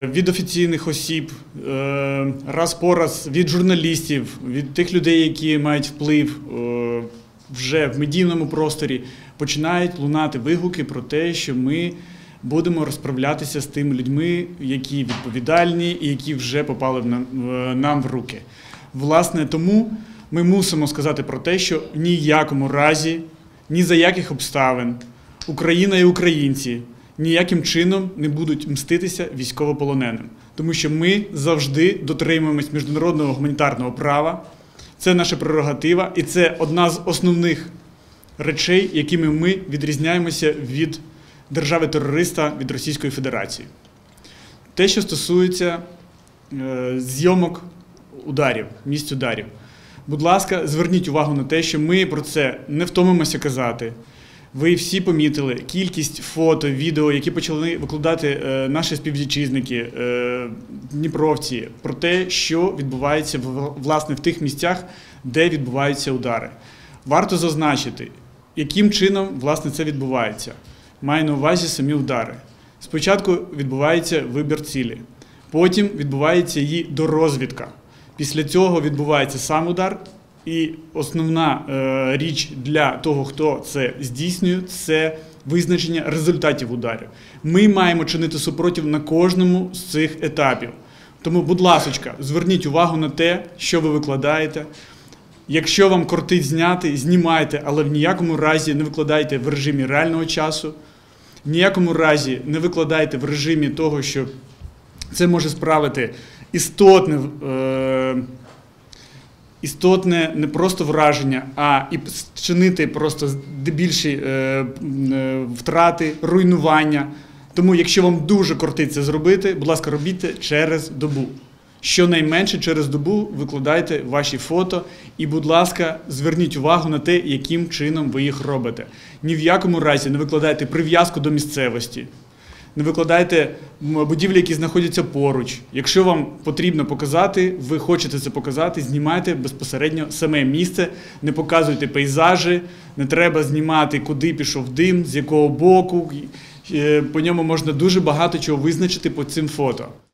Від офіційних осіб, раз по раз від журналістів, від тих людей, які мають вплив вже в медійному просторі, починають лунати вигуки про те, що ми будемо розправлятися з тими людьми, які відповідальні і які вже попали нам в руки. Власне, тому ми мусимо сказати про те, що в ніякому разі, ні за яких обставин Україна і українці ніяким чином не будуть мститися військовополоненим. Тому що ми завжди дотримуємось міжнародного гуманітарного права, це наша прерогатива і це одна з основних речей, якими ми відрізняємося від держави-терориста, від Російської Федерації. Те, що стосується зйомок ударів, місць ударів. Будь ласка, зверніть увагу на те, що ми про це не втомимося казати. Ви всі помітили кількість фото, відео, які почали викладати наші співвітчизники, дніпровці, про те, що відбувається власне в тих місцях, де відбуваються удари. Варто зазначити, яким чином власне це відбувається. Маю на увазі самі удари. Спочатку відбувається вибір цілі, потім відбувається її дорозвідка. Після цього відбувається сам удар. І основна річ для того, хто це здійснює, це визначення результатів ударів. Ми маємо чинити супротив на кожному з цих етапів. Тому, будь ласка, зверніть увагу на те, що ви викладаєте. Якщо вам кортить зняти, знімайте, але в ніякому разі не викладайте в режимі реального часу, в ніякому разі не викладайте в режимі того, що це може справити істотне не просто враження, а і чинити просто більші втрати, руйнування. Тому, якщо вам дуже кортить це зробити, будь ласка, робіть це через добу. Щонайменше через добу викладайте ваші фото і, будь ласка, зверніть увагу на те, яким чином ви їх робите. Ні в якому разі не викладайте прив'язку до місцевості. Не викладайте будівлі, які знаходяться поруч. Якщо вам потрібно показати, ви хочете це показати, знімайте безпосередньо саме місце, не показуйте пейзажі, не треба знімати, куди пішов дим, з якого боку. По ньому можна дуже багато чого визначити по цим фото.